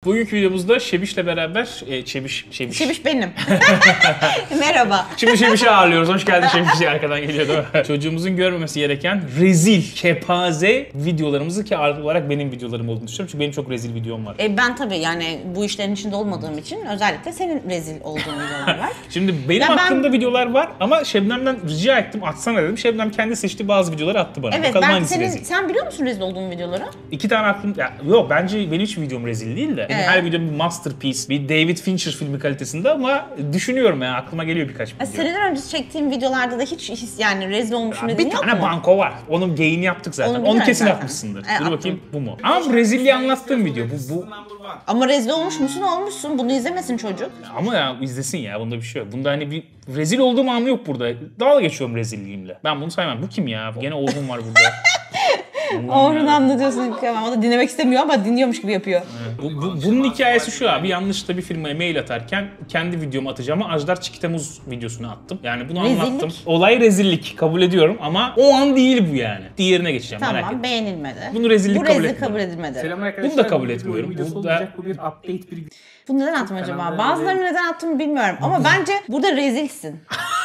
Bugünkü videomuzda Şebiş'le beraber, Şebiş benim. Merhaba. Şimdi Şebiş'i ağırlıyoruz. Hoş geldin Şebiş diye arkadan geliyordu. Çocuğumuzun görmemesi gereken rezil, kepaze videolarımızı ki ağırlıklı olarak benim videolarım olduğunu düşünüyorum. Çünkü benim çok rezil videom var. Ben tabii yani bu işlerin içinde olmadığım için özellikle senin rezil olduğun videolar var. Şimdi benim hakkımda videolar var ama Şebnem'den rica ettim, atsana dedim. Şebnem kendi seçti, bazı videoları attı bana. Evet, bakalım ben hangisi rezil. sen biliyor musun rezil olduğum videoları? 2 tane aklım... Yok, bence benim hiç videom rezil değil de. Benim her videom bir masterpiece, bir David Fincher filmi kalitesinde ama düşünüyorum ya, aklıma geliyor birkaç video. Seneler önce çektiğim videolarda da hiç yani rezil olmuşum dediğin yok mu? Bir tane banko var. Onun geyini yaptık zaten. Onu kesin zaten atmışsındır. Dur bakayım, bu mu? Ama bu rezilliği anlattığım video. Bu. Ama rezil olmuş musun? Olmuşsun. Bunu izlemesin çocuk. Ama ya izlesin ya, bunda bir şey yok. Bunda hani bir rezil olduğum anı yok burada. Dalga geçiyorum rezilliğimle. Ben bunu saymam. Bu kim ya? Gene Orhun var burada. Orhun'u anlatıyorsun. O da dinlemek istemiyor ama dinliyormuş gibi yapıyor. Bunun hikayesi şu abi. Yanlışlıkla bir firmaya mail atarken kendi videomu atacağım ama Ajdar Çikitemuz videosunu attım. Yani bunu Rezillik. anlattım. Olay rezillik. Kabul ediyorum ama o an değil bu yani. Diğerine geçeceğim. Merak etme. Tamam, beğenilmedi. Bunu rezillik kabul etmiyorum. kabul edilmedi. Selam arkadaşlar. Bunu da kabul etmiyorum. Bu da bu bir update bir. Bunu neden attım acaba? Bazılarını neden attığımı bilmiyorum ama bence burada rezilsin.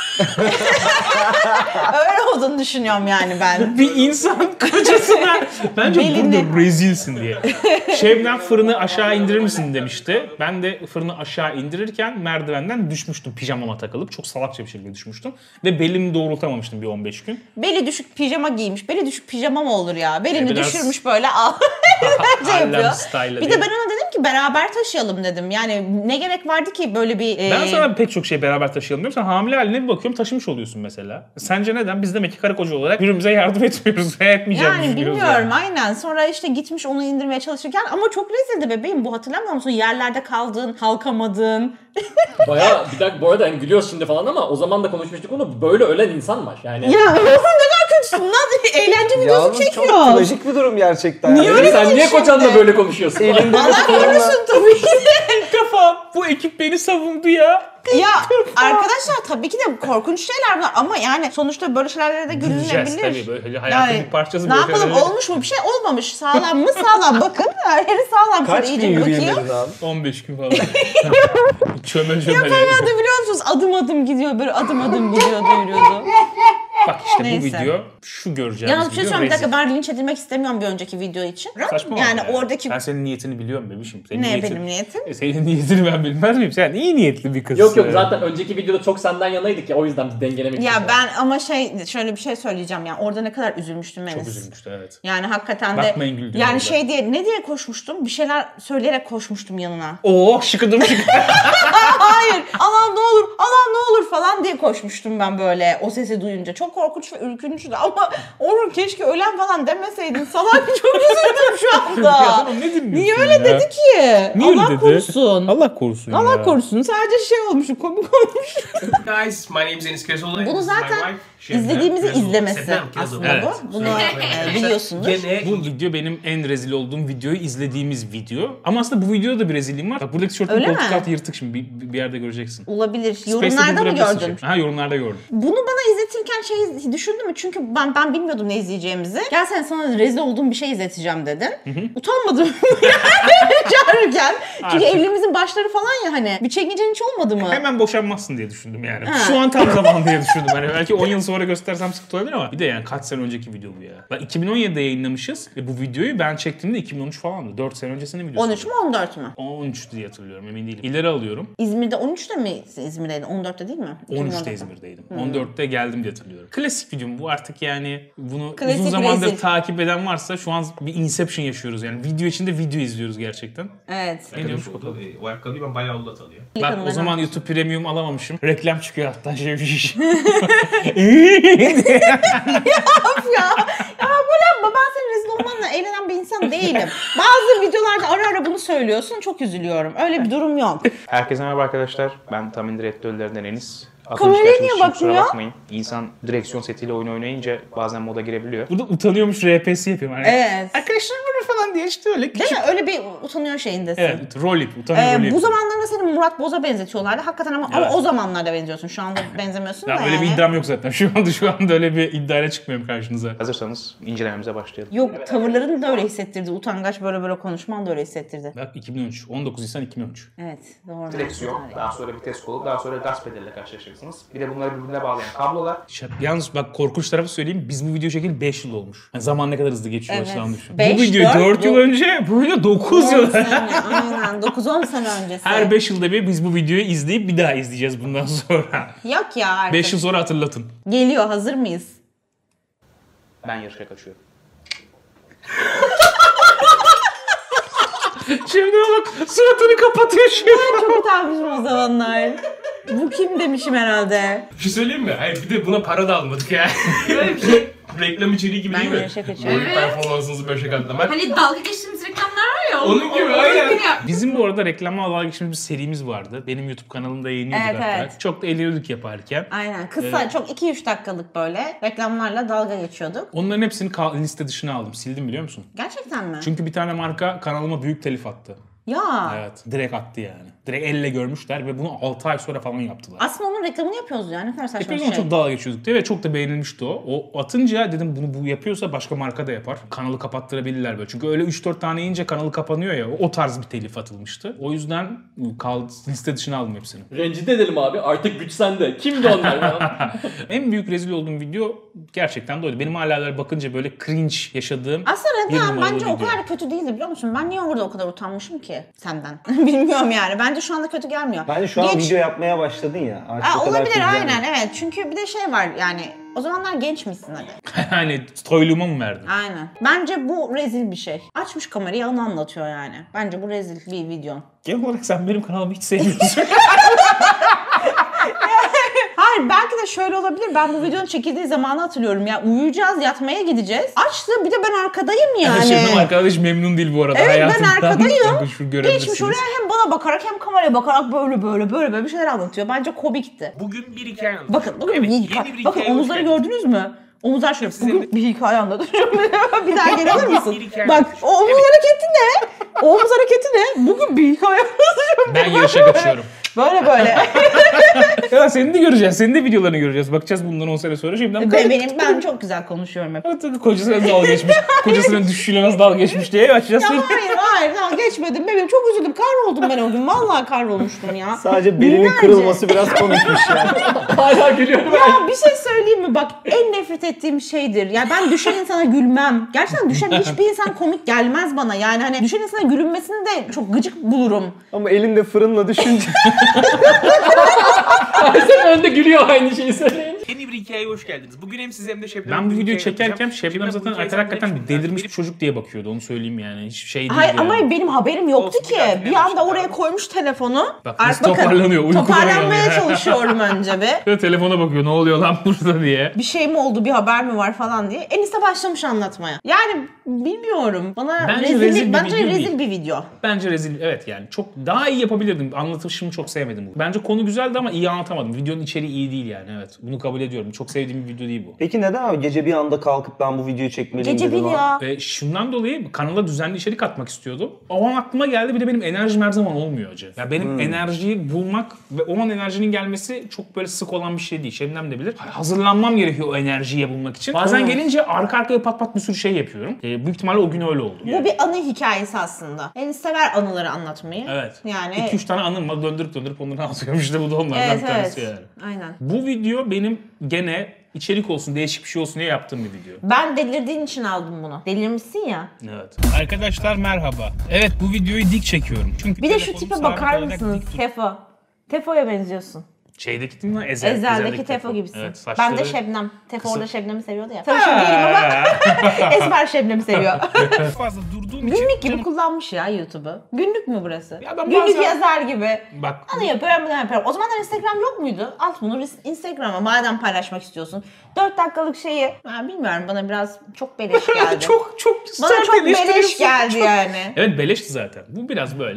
Öyle olduğunu düşünüyorum yani ben. Bir insan kocasına bence burada rezilsin diye. Şebnem fırını aşağı indirir misin demişti. Ben de fırını aşağı indirirken merdivenden düşmüştüm pijamama takılıp. Çok salakça bir şekilde düşmüştüm. Ve belimi doğrultamamıştım bir 15 gün. Beli düşük pijama giymiş. Beli düşük pijama mı olur ya? Belini biraz düşürmüş böyle al. yapıyor. Bir de ben ona dedim ki beraber taşıyalım dedim. Yani ne gerek vardı ki böyle bir... Ben sana pek çok şey beraber taşıyalım diyorum. Sen hamile haline bir bakıyorum taşımış oluyorsun mesela. Sence neden? Biz demek ki karı koca olarak birbirimize yardım etmiyoruz ve etmeyeceğimizi Yani düşünüyoruz. bilmiyorum aynen. Sonra işte gitmiş onu indirmeye çalışırken ama çok rezildi bebeğim. Bu hatırlamıyor musun? Yerlerde kaldın, kalkamadın. Bayağı bir dakika bu arada hani gülüyoruz şimdi falan ama o zaman da konuşmuştuk onu, böyle ölen insan var yani. Ya ne kadar kötüsün lan. Eğlence videosu çekiyor. Çok trajik bir durum gerçekten. Niye öyle Sen niye kocanla şimdi? böyle konuşuyorsun? Allah korusun tabii ki de. İlk defa bu ekip beni savundu ya. Ya arkadaşlar tabii ki de korkunç şeyler bunlar ama yani sonuçta böyle şeylere de Güleceğiz gülünebilir. tabii, böyle hayatın bir parçası. Ne yapalım, olmuş mu bir şey, olmamış, sağlam mı sağlam, bakın her yeri sağlam. Kaç Şöyle gün iyice yürüyemedin bakayım. abi? 15 gün falan. Çömel. Yapamadı biliyor musunuz, adım adım gidiyor, böyle adım adım gidiyordu, yürüyordu. Bak işte Neyse. bu video, şu göreceğimiz Yalnız bir şey video söyleyeyim, bir dakika, rezil. ben linç edilmek istemiyorum bir önceki video için. Saçma yani oldu oradaki... Ben senin niyetini biliyorum bebişim. Senin Ne benim niyetim? Senin niyetini ben bilmez miyim? Sen iyi niyetli bir kızsın. Yok zaten önceki videoda çok senden yanaydık ya, o yüzden biz dengelemek için. Ya ben ama şöyle bir şey söyleyeceğim yani, orada ne kadar üzülmüştüm Enes. Çok üzülmüştü evet. Yani hakikaten de Bakmayın güldüğüm yani orada. ne diye koşmuştum? Bir şeyler söyleyerek koşmuştum yanına. Oo şıkıdım. Hayır. Allah'ım ne olur, Allah'ım ne olur falan diye koşmuştum ben böyle o sesi duyunca. Çok korkunç ve ürkünçtü ama Orhun keşke ölen falan demeseydin. Salak, çok üzüldüm şu anda. Ya tamam, ne dinliyorsun Niye öyle ya? dedi ki? Niye öyle Allah dedi? korusun. Allah korusun ya. Allah korusun. Sadece şey olmuş, komik olmuş. Guys, my name is Enis Kezoğlu. Bunu zaten izlediğimizi izlemesi aslında Evet. bu. Bunu biliyorsunuz. Bu video benim en rezil olduğum videoyu izlediğimiz video. Ama aslında bu videoda da bir rezilliğim var. Bak buradaki tişörtün Öyle koltuk mi? altı yırtık şimdi. Bir yerde göreceksin. Olabilir. Space'te Yorumlarda mı buldurabilirsin gördün? şimdi. Ha, yorumlarda gördüm. Bunu bana izletirken şey düşündün mü? Çünkü ben bilmiyordum ne izleyeceğimizi. Gel sen, sana rezil olduğum bir şey izleteceğim dedin. Utanmadım çağırırken. Çünkü evliliğimizin başları falan ya hani. Bir çekincen hiç olmadı mı? Hemen boşanmazsın diye düşündüm yani. Ha. Şu an tam zaman diye düşündüm. Hani belki 10 yıl sonra göstersem sıkıntı olabilir ama bir de yani kaç sene önceki video bu ya. Bak 2017'de yayınlamışız ve bu videoyu ben çektiğimde 2013 falandı. 4 sene öncesinin videosu. 13 mü 14 mü? 13 diye hatırlıyorum, emin değilim. İleri alıyorum. İzmir'de 13'te mi İzmir'deydin? 14'te değil mi? 13'te İzmir'deydim. 14'te geldim diye hatırlıyorum. Klasik videom bu artık yani, bunu Klasik uzun zamandır rezil. takip eden varsa şu an bir Inception yaşıyoruz yani. Video içinde video izliyoruz gerçekten. Evet. Ne diyormuş bakalım. O ayakkabıyı ben bayağı oldu atılıyor. Bak o zaman YouTube Premium alamamışım. Reklam çıkıyor hatta şey bir şey. Ya böyle yapma, ben senin rezil olmanla eğlenen bir insan değilim. Bazı videolarda ara ara bunu söylüyorsun, çok üzülüyorum. Öyle bir durum yok. Herkese merhaba arkadaşlar. Ben Tam İndir Etli Ölülerden Enis. Kameraya niye bakmıyor? İnsan direksiyon setiyle oyun oynayınca bazen moda girebiliyor. Burada utanıyormuş RP'si yapıyorum. Hani Evet. arkadaşlar böyle falan diye işte öyle küçük. Değil mi? Öyle bir utanıyor şeyindesin. Evet, rol yap, utanıyor rol Bu yapıyor. zamanlarda seni Murat Boz'a benzetiyorlardı. Hakikaten ama Evet. o zamanlarda benziyorsun. Şu anda benzemiyorsun Ya da öyle yani. bir iddiam yok zaten. Şu anda öyle bir iddiayla çıkmıyorum karşınıza. Hazırsanız incelememize başlayalım. Yok, tavırların da öyle hissettirdi. Utangaç böyle konuşman da öyle hissettirdi. Bak 2013. 19 Nisan 2013. Evet, doğru. Direksiyon, daha sonra vites kolu, daha sonra gaz pedaliyle karşılaşacaksınız. Bir de bunları birbirine bağlayan kablolar. Yalnız bak korkunç tarafı söyleyeyim. Biz bu video çekeli 5 yıl olmuş. Yani zaman ne kadar hızlı geçiyor Evet. açıdan düşün. Bu 5, video 4 yıl önce, bu video 9 10 yıl. sene, aynen. 9-10 sene öncesi. Her 5 yılda bir biz bu videoyu izleyip bir daha izleyeceğiz bundan sonra. Yok ya artık. 5 yıl sonra hatırlatın. Geliyor, hazır mıyız? Ben yarışa kaçıyorum. Şimdi bak suratını kapatıyor şimdi. Çok utanmışım o zamanlar. Bu kim demişim herhalde. Bir şey söyleyeyim mi? Hayır bir de buna para da almadık ya. Böyle bir şey. Reklam içeriği gibi Ben değil mi? yarışa kaçıyorum. Böyle performansınızı 5'e katlamak. Hani dalga geçtiğimiz reklamlar var ya. Onun gibi, aynen. Bizim bu arada reklamla dalga geçtiğimiz bir serimiz vardı. Benim YouTube kanalımda yayınlıyorduk Evet, hatta. evet. Çok da eğleniyorduk yaparken. Aynen. Kısa, çok 2-3 dakikalık böyle reklamlarla dalga geçiyorduk. Onların hepsini liste dışına aldım. Sildim biliyor musun? Gerçekten mi? Çünkü bir tane marka kanalıma büyük telif attı. Ya. Evet. Direkt attı yani. Direkt elle görmüşler ve bunu 6 ay sonra falan yaptılar. Aslında onun reklamını yapıyoruz yani. Ne kadar saçma bir Yapıyoruz şey. ama çok dalga geçiyorduk diye ve çok da beğenilmişti o. O atınca dedim bunu bu yapıyorsa başka marka da yapar. Kanalı kapattırabilirler böyle. Çünkü öyle 3-4 tane yiyince kanalı kapanıyor ya. O tarz bir telif atılmıştı. O yüzden liste dışına aldım hepsini. Rencide edelim abi. Artık güç sende. Kimdi onlar ya? En büyük rezil olduğum video gerçekten de oydu. Benim hala böyle bakınca böyle cringe yaşadığım Aslında bir reklam numaralı bence o video. kadar kötü değildi biliyor musun? Ben niye orada o kadar utanmışım ki senden? Bilmiyorum yani. Bence şu anda kötü gelmiyor. Bence şu an Geç- video yapmaya başladın ya. Artık o kadar olabilir kötü aynen gelmiyor. evet. Çünkü bir de şey var yani o zamanlar gençmişsin hadi. Hani toyluğuma mı verdin? Aynen. Bence bu rezil bir şey. Açmış kamerayı onu anlatıyor yani. Bence bu rezil bir video. Genel olarak sen benim kanalımı hiç sevmiyorsun. Hayır belki de şöyle olabilir. Ben bu videonun çekildiği zamanı hatırlıyorum ya. Uyuyacağız, yatmaya gideceğiz. Açtı bir de ben arkadayım yani. Şimdi arkadaş memnun değil bu arada Evet, ben hayatından. arkadayım. Bakın şu görebilirsiniz. Geçmiş oraya hem bana bakarak hem kameraya bakarak böyle bir şeyler anlatıyor. Bence komikti. Bugün bir hikaye anlatacağım. Bakın bugün Evet, bir yeni hikaye. bir Bakın hikaye omuzları hoş geldiniz. gördünüz mü? Omuzlar şöyle. Size Bugün bir hikaye anlatacağım. Bir daha gelir Bir misin? hikaye Bak anlatacağım. o omuz hareketi ne? O omuz hareketi ne? Bugün bir hikaye anlatacağım. Ben yarışa kaçıyorum. Böyle. Ya seni de göreceğiz. Senin de videolarını göreceğiz. Bakacağız bundan 10 sene sonra. Şimdiden Ben çok güzel konuşuyorum hep. kocasına nasıl dalga geçmiş. Kocasının düşüşüyle nasıl dalga geçmiş diye açacağız. Ya hayır daha geçmedim bebeğim. Çok üzüldüm. Kahroldum ben o gün. Vallahi kahrolmuştum ya. Sadece belinin Binlerce. kırılması biraz komikmiş yani. Hala gülüyorum. Ya bir şey söyleyeyim mi? Bak en nefret ettiğim şeydir. Ya ben düşen insana gülmem. Gerçekten düşen hiçbir insan komik gelmez bana. Yani hani düşen insana gülünmesini de çok gıcık bulurum. Ama elinde fırınla düşünce. Sen önde gülüyor aynı şeyi söyleyince. Yeni bir hikayeye hoş geldiniz. Bugün hem size hem de Şebnem'e Ben bu bir videoyu hikaye çekerken anlatacağım. Şebnem zaten bu hikayeyi hakikaten sana bir delirmiş bir çocuk diye bakıyordu. Onu söyleyeyim yani. Hiçbir şey değil Hayır yani. ama benim haberim yoktu Olsun, ki. biraz Bir anda dinlemiştim oraya abi. koymuş telefonu. Bak Artık nasıl toparlanıyor, uykudan Toparlanmaya uyanıyor. çalışıyorum önce bir. Böyle telefona bakıyor ne oluyor lan burada diye. Bir şey mi oldu, bir haber mi var falan diye. Enis de başlamış anlatmaya. Yani bilmiyorum. Bana Bence rezil video rezil değil. bir video. Bence rezil. Evet yani çok daha iyi yapabilirdim. Anlatışımı çok sevmedim. Bence konu güzeldi ama iyi anlatamadım. Videonun içeriği iyi değil yani. Evet. Bunu kabul ediyorum. Çok sevdiğim bir video değil bu. Peki neden abi gece bir anda kalkıp ben bu videoyu çekmeliyim Gece dedim bir abi? ya. Ve şundan dolayı kanala düzenli içerik atmak istiyordum. O an aklıma geldi. Bir de benim enerjim her zaman olmuyor hoca. Ya benim enerjiyi bulmak ve o an enerjinin gelmesi çok böyle sık olan bir şey değil. Şebnem de bilir. Hazırlanmam gerekiyor o enerjiyi bulmak için. Bazen gelince arka arkaya pat pat bir sürü şey yapıyorum. Büyük ihtimalle o gün öyle oldu. Bu bir anı hikayesi aslında. Enis sever anıları anlatmayı. Evet. Yani 2-3 tane anım var. Döndürüp onları anlatıyorum. İşte bu da onlardan evet bir tanesi yani. Aynen. Bu video benim gene içerik olsun, değişik bir şey olsun diye yaptığım bir video. Ben delirdiğin için aldım bunu. Delirmişsin ya. Evet. Arkadaşlar merhaba. Evet bu videoyu dik çekiyorum. Çünkü Bir de şu telefonum tipe sabit bakar olarak mısınız? dik tut- Tefo. Tefo'ya benziyorsun. Şeydeki değil mi? Ezel'deki Tefo gibisin. Evet, Ben saçları... de Şebnem. Tefo kısa. orada Şebnem'i seviyordu ya. Sarışın değilim ama Esmer Şebnem'i seviyor. fazla durduğum için... Günlük gibi kullanmış ya YouTube'u. Günlük mü burası? Ya ben Günlük bazen- yazar gibi. Bak Onu yapıyorum, bunu yapıyorum. O zamanlar Instagram yok muydu? At bunu Instagram'a madem paylaşmak istiyorsun. 4 dakikalık şeyi, ben bilmiyorum bana biraz çok beleş geldi. çok Bana sert çok beleş eleştiriyorsun. geldi yani. Evet beleşti zaten. Bu biraz böyle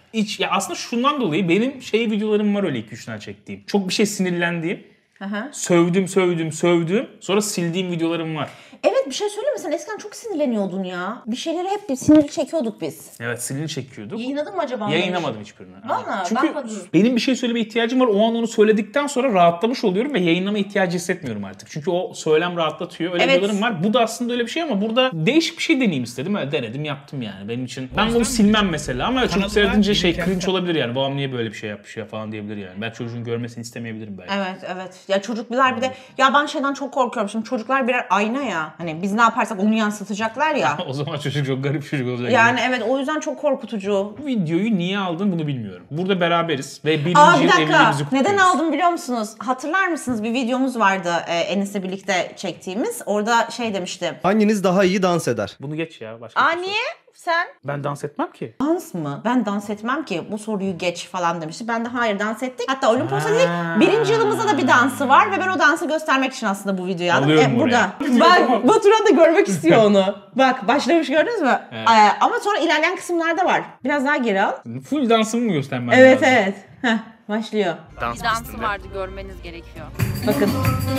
Ya aslında şundan dolayı benim videolarım var öyle 2-3 tane çektiğim. Çok bir şey sinirlendiğim, sövdüm. Sonra sildiğim videolarım var. Evet, bir şey söyleyeyim mi? Sen eskiden çok sinirleniyordun ya. Bir şeyleri hep bir sinirli çekiyorduk biz. Evet, sinirli çekiyorduk. Yayınladın mı acaba? Yayınlamadım hiçbirini. Valla Çünkü benim bir şey söyleme ihtiyacım var. O an onu söyledikten sonra rahatlamış oluyorum ve yayınlama ihtiyacı hissetmiyorum artık. Çünkü o söylem rahatlatıyor. Öyle videolarım var. Bu da aslında öyle bir şey ama burada değişik bir şey deneyeyim istedim. Öyle denedim, yaptım yani. Benim için. Ben bunu silmem mesela ama çocuk seyredince cringe olabilir yani. Babam niye böyle bir şey yapmış ya falan diyebilir yani. Ben çocuğun görmesini istemeyebilirim belki. Evet. Ya çocuklar bir de ya ben şeyden çok korkuyorum. Şimdi çocuklar birer ayna ya. Hani biz ne yaparsak onu yansıtacaklar ya. O zaman çocuk çok garip çocuk olacak. Yani evet, o yüzden çok korkutucu. Bu videoyu niye aldın bunu bilmiyorum. Burada beraberiz ve birinci bir yıl dakika. evliliğimizi kutluyoruz. Neden aldım biliyor musunuz? Hatırlar mısınız? Bir videomuz vardı Enes'le birlikte çektiğimiz. Orada şey demişti. Hanginiz daha iyi dans eder? Bunu geç ya. Başka bir şey. Niye? Sen? Ben dans etmem ki. Dans mı? Ben dans etmem ki. Bu soruyu geç falan demişti. Ben de hayır, dans ettik. Hatta Olimpos'ta değil. 1. yılımızda da bir dansı var ve ben o dansı göstermek için aslında bu videoyu aldım. Alıyorum burada. Bak Baturan da görmek istiyor onu. Bak başlamış, gördünüz mü? Evet. Ama sonra ilerleyen kısımlarda var. Biraz daha geri al. Full dansımı mı göstermem Evet lazım? evet. Heh, başlıyor. Dans Bir dansı pistinde. vardı, görmeniz gerekiyor. Bakın.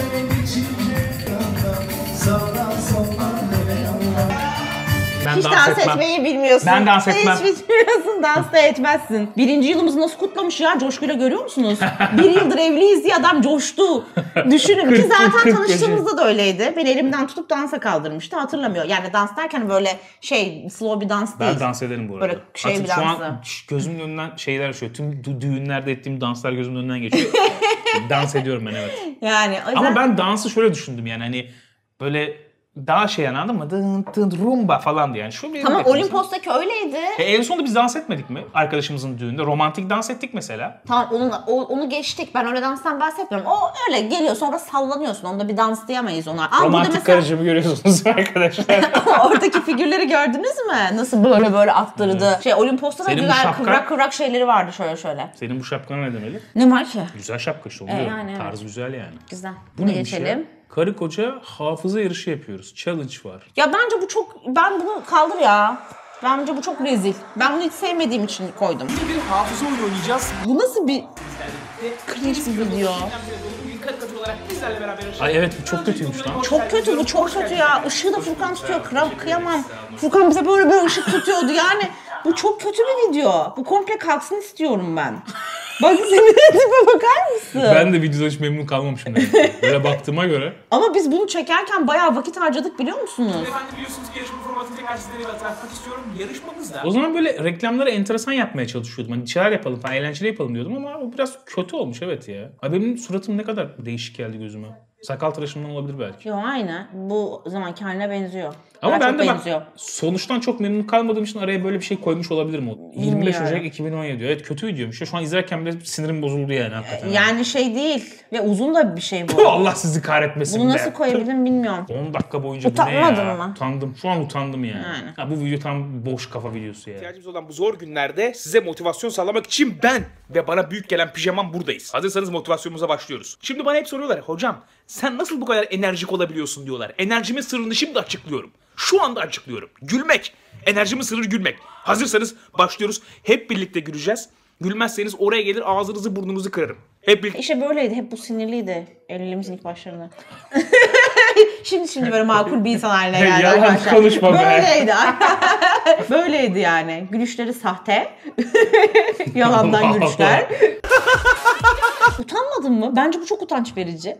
Ben Hiç dans etmeyi bilmiyorsun. Ben dans etmem. Hiç bilmiyorsun, dans da etmezsin. 1. yılımızı nasıl kutlamış ya, coşkuyla görüyor musunuz? 1 yıldır evliyiz diye adam coştu. Düşünün ki zaten tanıştığımızda da öyleydi. Beni elimden tutup dansa kaldırmıştı, hatırlamıyor. Yani dans derken böyle slow bir dans değil. Ben dans ederim bu arada. Böyle şey Artık bir şu dansı. an gözümün önünden şeyler şöyle. Tüm düğünlerde ettiğim danslar gözümün önünden geçiyor. Dans ediyorum ben, evet. Yani o yüzden... Ama ben dansı şöyle düşündüm yani hani böyle daha anladın mı? Dın rumba falan diye. Yani şu benim Tamam, beklediğim. Olimpos'taki öyleydi. En sonunda biz dans etmedik mi? Arkadaşımızın düğünde. Romantik dans ettik mesela. Tamam, onu geçtik. Ben öyle danstan bahsetmiyorum. O öyle geliyor, sonra sallanıyorsun. Onda bir dans diyemeyiz ona. Romantik karıcımı görüyorsunuz arkadaşlar. Oradaki figürleri gördünüz mü? Nasıl böyle attırdı. Olimpos'ta da Senin bu güzel şapka- kıvrak şeyleri vardı şöyle. Senin bu şapkana ne demeli? Ne var ki? Güzel şapka işte, onu diyorum. yani evet. Tarzı güzel yani. Güzel. Bu Bunu neymiş geçelim. ya? Karı koca hafıza yarışı yapıyoruz. Challenge var. Ya bence bu çok... Ben bunu kaldır ya. Bence bu çok rezil. Ben bunu hiç sevmediğim için koydum. Bir hafıza oyunu oynayacağız. Bu nasıl bir... cringe bir video. Bizlerle beraber Ay evet, bu çok kötüymüş lan. Çok kötü bu, çok kötü ya. Işığı da Furkan tutuyor. Kıyamam. Furkan bize böyle ışık tutuyordu yani. Bu çok kötü bir video. Bu komple kalksın istiyorum ben. Bak senin tipe bakar mısın? Ben de videoda hiç memnun kalmamışım. Yani. Böyle baktığıma göre. Ama biz bunu çekerken bayağı vakit harcadık, biliyor musunuz? Efendim biliyorsunuz ki yarışma formatını tekrar sizlere hatırlatmak istiyorum. Yarışmamızda O zaman böyle reklamları enteresan yapmaya çalışıyordum. Hani şeyler yapalım falan, eğlenceli yapalım diyordum ama o biraz kötü olmuş, evet ya. Ay benim suratım ne kadar değişik geldi gözüme. Sakal tıraşımdan olabilir belki. Yo, aynı. Bu zamanki haline benziyor. Ama Daha ben çok de benziyor. sonuçtan çok memnun kalmadığım için araya böyle bir şey koymuş olabilirim. O 25 Bilmiyorum. Ocak 2017. Evet, kötü videoymuş. Şu an izlerken bile sinirim bozuldu yani hakikaten. Yani değil ve uzun da bir şey bu. Allah sizi kahretmesin Bunu be. nasıl koyabildim bilmiyorum. 10 dakika boyunca bu ne Utanmadın ya? mı? Utandım. Şu an utandım yani. Yani. Ha, bu video tam boş kafa videosu ya. ihtiyacımız olan bu zor günlerde size motivasyon sağlamak için ben ve bana büyük gelen pijamam buradayız. Hazırsanız motivasyonumuza başlıyoruz. Şimdi bana hep soruyorlar, hocam sen nasıl bu kadar enerjik olabiliyorsun diyorlar. Enerjimin sırrını şimdi açıklıyorum. Şu anda açıklıyorum. Gülmek. Enerjimin sırrı gülmek. Hazırsanız başlıyoruz. Hep birlikte güleceğiz. Gülmezseniz oraya gelir ağzınızı burnunuzu kırarım. Hep birlikte. İşte böyleydi. Hep bu sinirliydi. Evliliğimizin ilk başlarında. şimdi böyle makul bir insan haline geldi Yalan arkadaşlar. konuşma be. Böyleydi. Böyleydi yani. Gülüşleri sahte. Yalandan gülüşler. Utanmadın mı? Bence bu çok utanç verici.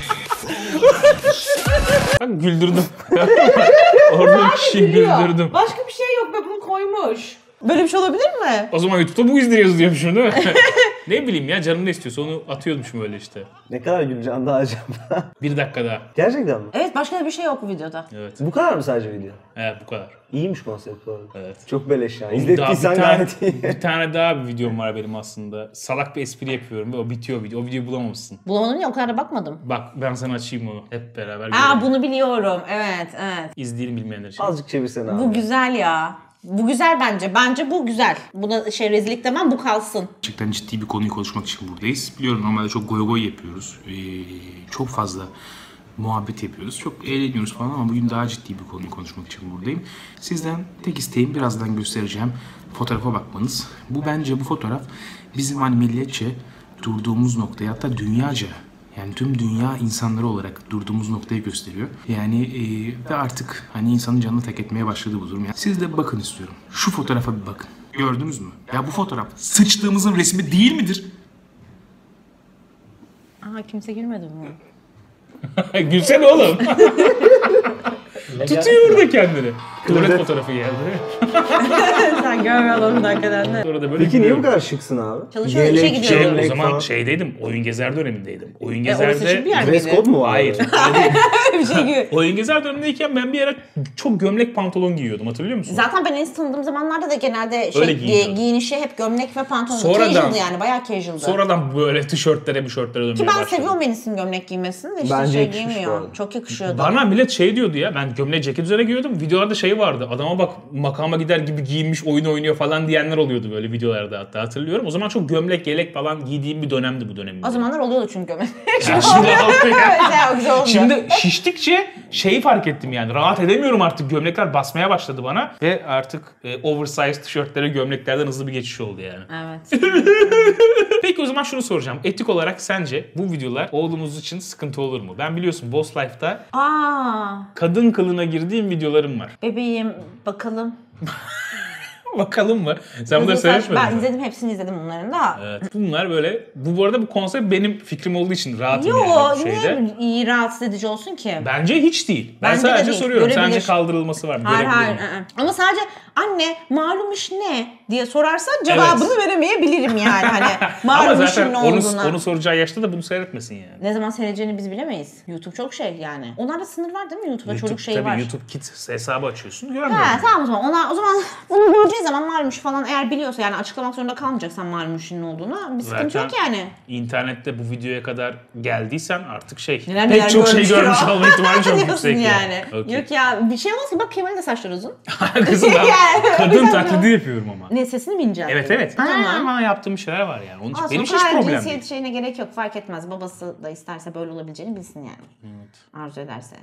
Bak güldürdüm. Orada bir kişiyi güldürdüm. Başka bir şey yok ve bunu koymuş. Böyle bir şey olabilir mi? O zaman YouTube'da bu izleniyoruz diyormuşum değil mi? Ne bileyim ya, canım ne istiyorsa onu atıyordum böyle işte. Ne kadar güleceksin daha acaba? 1 dakika daha. Gerçekten mi? Evet, başka bir şey yok bu videoda. Evet. Bu kadar mı sadece video? Evet, bu kadar. İyiymiş konsept bu arada. Evet. Çok beleş yani. Daha İzlettiysen gayet iyi. bir tane daha bir videom var benim aslında. Salak bir espri yapıyorum ve o bitiyor video. O videoyu bulamamışsın. Bulamadım ya, o kadar da bakmadım. Bak ben sana açayım onu. Hep beraber Aa, görelim. bunu biliyorum. Evet. İzleyelim bilmeyenler için. Azıcık çevirsene abi. Bu güzel ya. Bu güzel bence. Bence bu güzel. Buna rezillik demem, bu kalsın. Gerçekten ciddi bir konuyu konuşmak için buradayız. Biliyorum normalde çok goy goy yapıyoruz. Çok fazla muhabbet yapıyoruz. Çok eğleniyoruz falan ama bugün daha ciddi bir konuyu konuşmak için buradayım. Sizden tek isteğim birazdan göstereceğim fotoğrafa bakmanız. Bu fotoğraf bizim hani milletçe durduğumuz noktayı, hatta dünyaca, yani tüm dünya insanları olarak durduğumuz noktayı gösteriyor. Yani ve artık hani insanın canını tek etmeye başladı bu durum. Yani siz de bakın istiyorum. Şu fotoğrafa bir bakın. Gördünüz mü? Ya bu fotoğraf sıçtığımızın resmi değil midir? Aha kimse gülmedi mi? Gülsene oğlum. Tutuyor orada kendini. Tuvalet fotoğrafı geldi. Sen görmüyorsun hakikaten de. Orada böyle Peki niye bu gülüyor. kadar şıksın abi? Çalışıyor, işe gidiyor. O gömlek zaman falan. şeydeydim, Oyun Gezer dönemindeydim. Oyun Orası şık bir Gezer'de... yer Dress miydi? code mu var? Hayır. Bir şey gibi. Oyun Gezer dönemindeyken ben bir ara çok gömlek pantolon giyiyordum, hatırlıyor musun? Zaten ben en tanıdığım zamanlarda da genelde Öyle giyiniyordu. giyinişi hep gömlek ve pantolon. Sonradan- Casual'dı yani, bayağı casual'dı. Sonradan böyle tişörtlere dönmeye Ki ben başladım. seviyorum Enis'in gömlek giymesini de işte Bence şey yakışmış bu giymiyor. arada. Çok yakışıyordu. Bana millet şey diyordu ya, ben gömleği ceket üzerine giyiyordum. Videolarda şey vardı, adama bak makama gider gibi giyinmiş oyun oynuyor falan diyenler oluyordu böyle videolarda, hatta hatırlıyorum. O zaman çok gömlek, yelek falan giydiğim bir dönemdi bu dönemde. O zamanlar oluyordu çünkü gömlek. Ya şimdi olmuyor. O güzel olmuyor. Şimdi şiştikçe şeyi fark ettim yani, rahat edemiyorum artık, gömlekler basmaya başladı bana ve artık oversize tişörtlere gömleklerden hızlı bir geçiş oldu yani. Evet. Peki o zaman şunu soracağım, etik olarak sence bu videolar oğlumuz için sıkıntı olur mu? Ben biliyorsun Boss Life'da kadın kılına girdiğim videolarım var. Bebeğim bakalım. Bakalım mı? Sen bunları seyretmedin Ben mi? izledim, hepsini izledim bunların da. Evet. Bunlar böyle, bu arada bu konsept benim fikrim olduğu için rahatım Yo, yani bu şeyde. niye iyi rahatsız edici olsun ki? Bence hiç değil. Ben Bence de sadece değil. soruyorum. Görebilir. Sence kaldırılması var mı? Hayır Görebilir hayır. miyim? Ama sadece anne malum iş ne diye sorarsan cevabını veremeyebilirim yani. Hani Ama malum işin zaten ne onu olduğuna. soracağı yaşta da bunu seyretmesin yani. Ne zaman seyredeceğini biz bilemeyiz. YouTube çok şey yani. Onlarda sınır var değil mi? YouTube'da çocuk şeyi tabii var. YouTube Kids hesabı açıyorsun. Görmüyorum. Ha, tamam o zaman. O zaman bunu göreceği zaman malmuş falan eğer biliyorsa yani açıklamak zorunda kalmayacaksan malmuşun ne olduğunu bir sıkıntı Zaten yok yani. İnternette bu videoya kadar geldiysen artık Neler pek çok şey görmüştür görmüş o. olma ihtimali çok Diyorsun yüksek yani. Okey. Yok ya bir şey olmaz ki bak Kemal'in de saçları uzun. Kızım ben Yani, kadın güzel taklidi yapıyorum ama. Ne sesini mi incelttin? Evet. Tamam. Ama yaptığım şeyler var yani. Onun için Olsun, benim için o hiç kadar problem cinsiyet değil. şeyine gerek yok fark etmez. Babası da isterse böyle olabileceğini bilsin yani. Arzu ederse.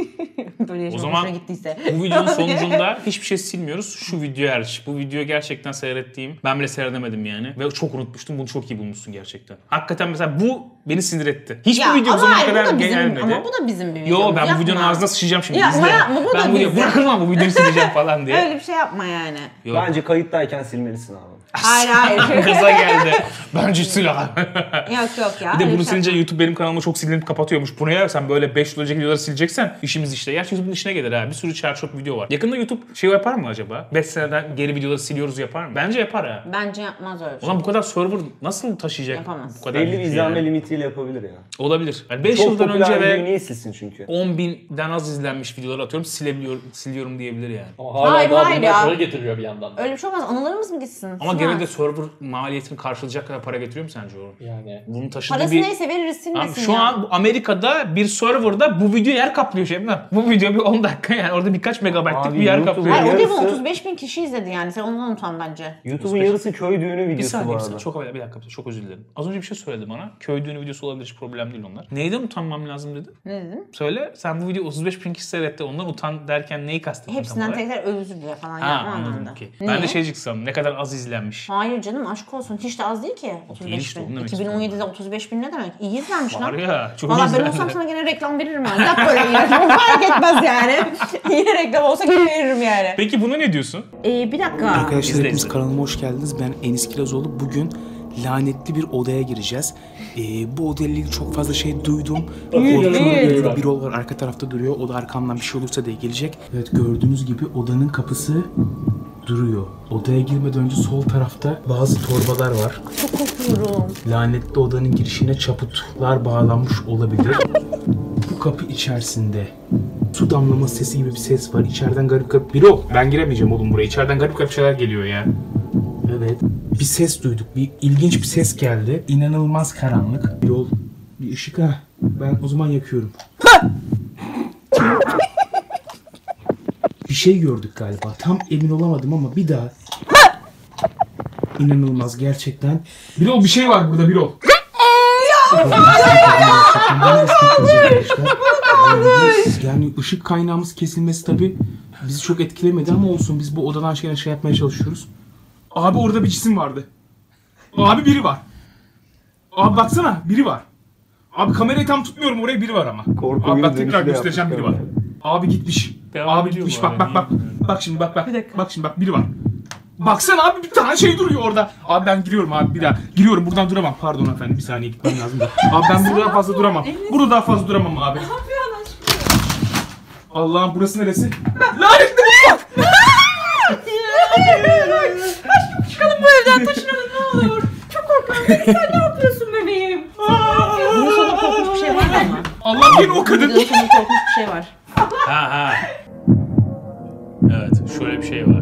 Böyle O yaşamak zaman hoşuna gittiyse. bu videonun sonucunda hiçbir şey silmiyoruz. Şu video hariç. Bu video gerçekten seyrettiğim. Ben bile seyredemedim yani. Ve çok unutmuştum. Bunu çok iyi bulmuşsun gerçekten. Hakikaten mesela bu beni sinir etti. Hiçbir video bu zamana kadar gelmedi. Ama bu da bizim bir videomuz. Yo ben bu Yapma. videonun ağzına sıçacağım şimdi. Yapma, İzle. yapma, bu da Ben bizim. bırakın lan bu videoyu sileceğim falan diye. Öyle bir şey yapma yani. Yok. Bence kayıttayken silmelisin abi. Hayır. Gaza geldi. Bence sil abi. Yok ya. Bir de öyle bunu bir şey silince yapma. YouTube benim kanalıma çok silinip kapatıyormuş. Bu ne ya? Sen böyle 5 yıl önceki videoları sileceksen işimiz işte. Gerçi YouTube'un işine gelir ha. Bir sürü çarçok video var. Yakında YouTube şey yapar mı acaba? 5 seneden geri videoları siliyoruz yapar mı? Bence yapar ha. Bence yapmaz öyle bir O şey. zaman bu kadar server nasıl taşıyacak? Yapamaz. Bu kadar Belli bir yükü izlenme yani? limitiyle yapabilir ya. Olabilir. Yani 5 Çok yıldan popüler önce videoyu ve niye silsin çünkü? 10.000'den az izlenmiş videoları atıyorum. Siliyorum diyebilir yani. Ama hala Hayır, daha hayır bunlar ya. para getiriyor bir yandan. Öyle bir şey olmaz. Anılarımız mı gitsin? Ama Silmez. gene de server maliyetini karşılayacak kadar para getiriyor mu sence o? Yani. Bunun taşıdığı Parası bir... neyse veririz Tamam, silmesin şu ya. an Amerika'da bir serverda bu video yer kaplıyor Şebnem. Bu video bir 10 dakika yani orada birkaç megabaytlık Abi, bir yer YouTube kaplıyor. Hayır o değil mi? Yarısı- 35 bin kişi izledi yani. Sen ondan utan bence. YouTube'un yarısı köy düğünü Bir videosu bu saniye, arada. bir dakika, çok özür dilerim. Az önce bir şey söyledi bana. Köy düğünü videosu olabilir, hiç problem değil onlar. Neyden utanmam lazım dedi? Ne dedim? Söyle, sen bu video 35 bin kişi seyretti, ondan utan derken neyi kastettin? Hepsinden tam olarak? tekrar özür dile falan Ha, yapma anladım, anlamında. okey. Niye? Ben de şeycik sandım, ne kadar az izlenmiş. Hayır canım aşk olsun. Hiç de az değil ki. 35 işte, onu bin. demek 2017'de 35 bin ne demek? İyi izlenmiş Var lan. ya, çok Valla ben izlendi. olsam sana gene reklam veririm yani. Yap böyle yine. Fark etmez yani. Yine reklam olsa gene veririm yani. Peki buna ne diyorsun? Bir dakika. Arkadaşlar İzle, hepiniz izle. kanalıma hoş geldiniz. Ben Enis Kirazoğlu. Bugün lanetli bir odaya gireceğiz. Bu odayla ilgili çok fazla şey duydum. Korkuyorum. Bir ol var arka tarafta duruyor. O da arkamdan bir şey olursa diye gelecek. Evet, gördüğünüz gibi odanın kapısı duruyor. Odaya girmeden önce sol tarafta bazı torbalar var. Çok korkuyorum. Lanetli odanın girişine çaputlar bağlanmış olabilir. Bu kapı içerisinde su damlama sesi gibi bir ses var. İçeriden garip garip... Biri ol. Ben giremeyeceğim oğlum buraya. İçeriden garip garip şeyler geliyor ya. Evet. Bir ses duyduk. Bir ilginç bir ses geldi. İnanılmaz karanlık. Bir yol, bir ışık. Ha. Ben o zaman yakıyorum. Bir şey gördük galiba. Tam emin olamadım ama bir daha. İnanılmaz gerçekten. Birol bir şey var burada Birol. Yani ışık kaynağımız kesilmesi tabii bizi çok etkilemedi ama olsun, biz bu odadan şey yapmaya çalışıyoruz. Abi orada bir cisim vardı. Abi biri var. Abi baksana biri var. Abi kamerayı tam tutmuyorum, oraya biri var ama. Korku Abi bak oyunu tekrar dönüşü de göstereceğim, biri var. yapmışlar Abi gitmiş. Devam Abi ediyor gitmiş, bu bak bak abi, bak. Bak şimdi bak. Bak şimdi bak, biri var. Baksana abi, bir tane şey duruyor orada. Abi ben giriyorum abi, bir daha. Giriyorum, buradan duramam. Pardon efendim, bir saniye gitmem lazım da. Abi ben burada daha fazla duramam. Burada daha fazla duramam abi. Allah'ım, burası neresi? Lanetli mutfak! Çıkalım bu evden, taşınalım ne olur. Çok korkuyorum. Sen ne yapıyorsun bebeğim? Bunun sonunda korkunç bir şey var ama. Allah beni o kadın. Bunun sonunda korkunç bir şey var. Ha. Evet, şöyle bir şey var.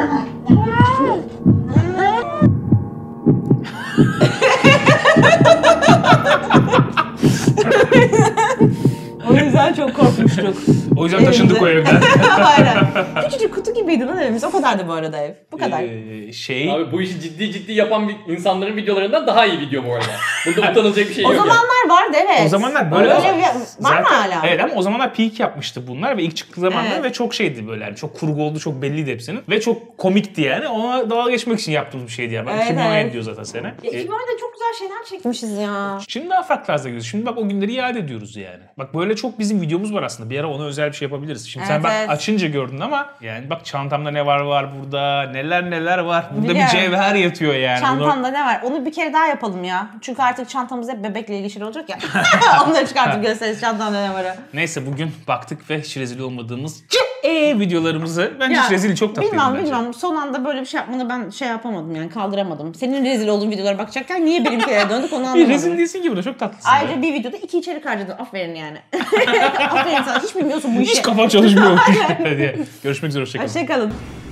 O yüzden çok korkmuştuk. O yüzden taşındık o evden. Aynen. Küçücük kutu gibiydi lan evimiz. O kadardı bu arada ev. Bu kadar. Abi bu işi ciddi yapan insanların videolarından daha iyi video bu arada. Bunda utanılacak bir şey O yok. zamanlar vardı evet. O zamanlar böyle Öyle ama. var mı hala? Evet, ama o zamanlar peak yapmıştı bunlar ve ilk çıktığı zamanlar Evet. ve çok şeydi böyle, yani çok kurgu oldu, çok belliydi hepsinin ve çok komikti yani. Ona dalga geçmek için yaptığımız bir şeydi yani. Evet, 2017 evet. diyor zaten sene. 2010'da çok güzel şeyler çekmişiz ya. Şimdi daha farklı tarzda gidiyoruz. Şimdi bak o günleri iade ediyoruz yani. Bak böyle çok bizim videomuz var aslında. Bir ara ona özel bir şey yapabiliriz. Şimdi sen Evet, bak evet. açınca gördün ama yani bak çantamda ne var burada. Neler var. Burada Biliyorum. bir cevher yatıyor yani. Çantamda ne var? Onu bir kere daha yapalım ya. Çünkü artık çantamız hep bebekle ilgili olacak ya. Onları çıkartıp gösteririz çantamda ne var. Neyse bugün baktık ve hiç rezil olmadığımız videolarımızı bence hiç rezil, çok tatlıydı bence. Bilmem. Son anda böyle bir şey yapmanı ben şey yapamadım yani, kaldıramadım. Senin rezil olduğun videolara bakacakken niye benimkilere döndük onu anlamadım. Rezil değilsin ki burada, çok tatlısın. Ayrıca bir videoda 2 içerik harcadın. Aferin yani. Aferin sana. Hiç bilmiyorsun bu işi. Hiç kafan çalışmıyor diye. Görüşmek üzere, hoşçakalın. Hoşçakalın.